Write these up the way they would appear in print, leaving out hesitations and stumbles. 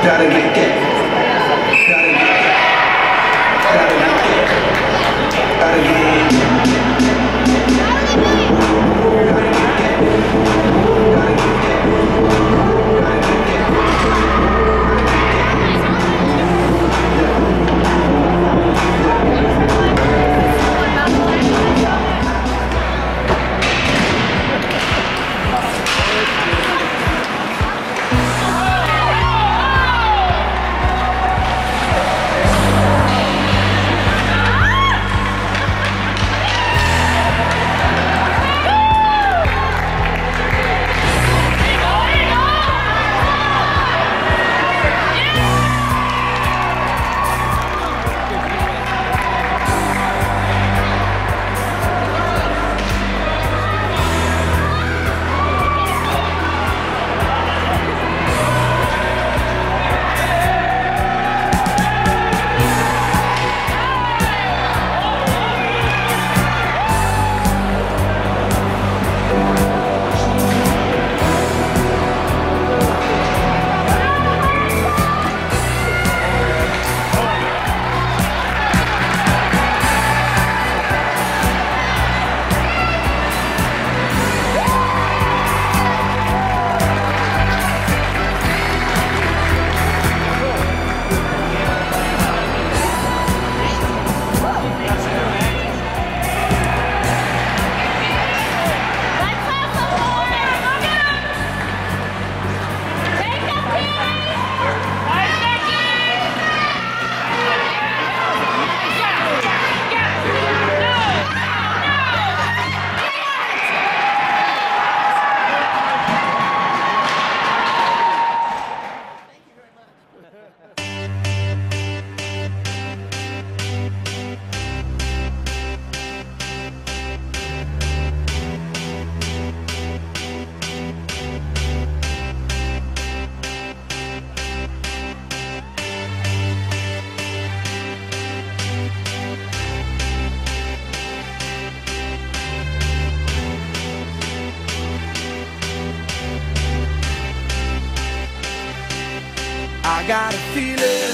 I got a feeling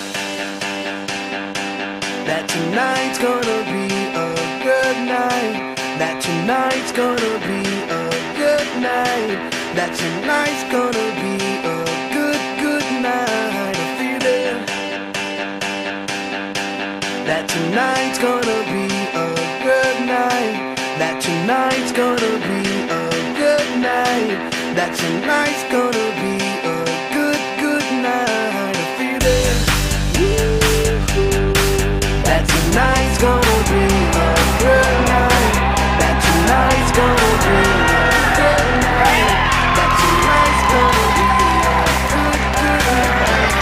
that tonight's gonna be a good night. That tonight's gonna be a good night. That tonight's gonna be a good night. A feeling that tonight's gonna be a good night. That tonight's gonna be a good night. That tonight's gonna be a good night. A feeling that tonight's gonna be a good night. That tonight's gonna be a good night. That tonight's gonna be a good night.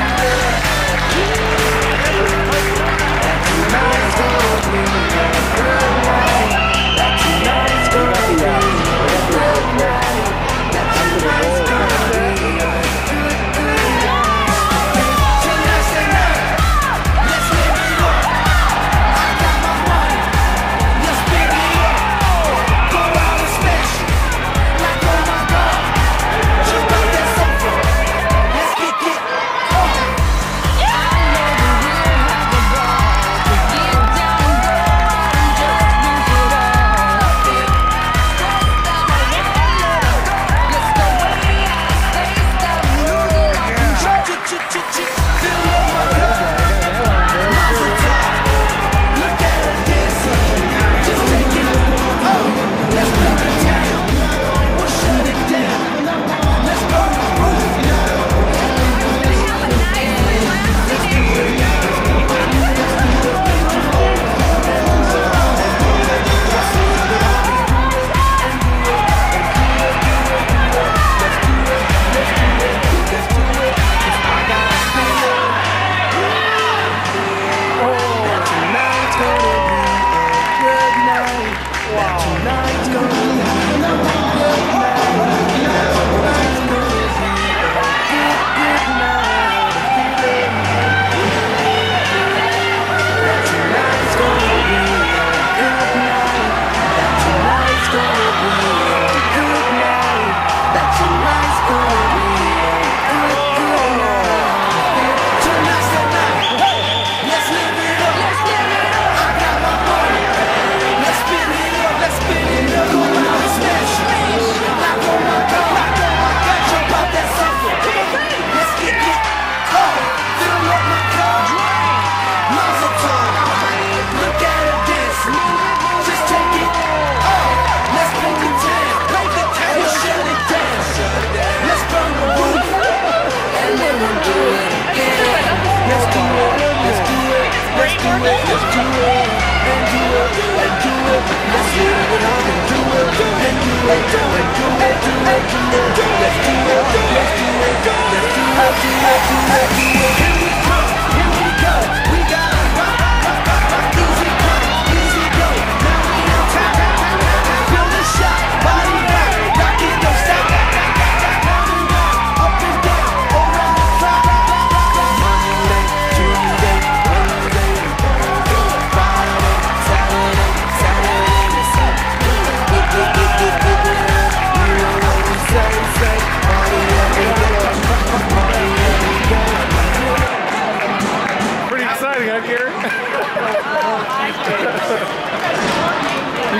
That tonight's gonna be a good night. That tonight's gonna be a good night. That tonight's gonna be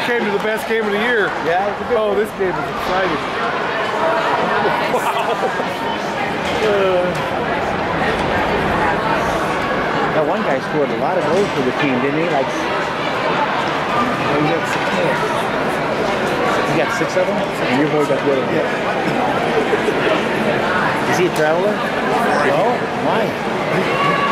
came to the best game of the year. Yeah, it was a good Oh, one. this game is exciting. That one guy scored a lot of goals for the team, didn't he? Like, he got 6 of them? And your boy got the other one. Yeah. Is he a traveler? No? Why?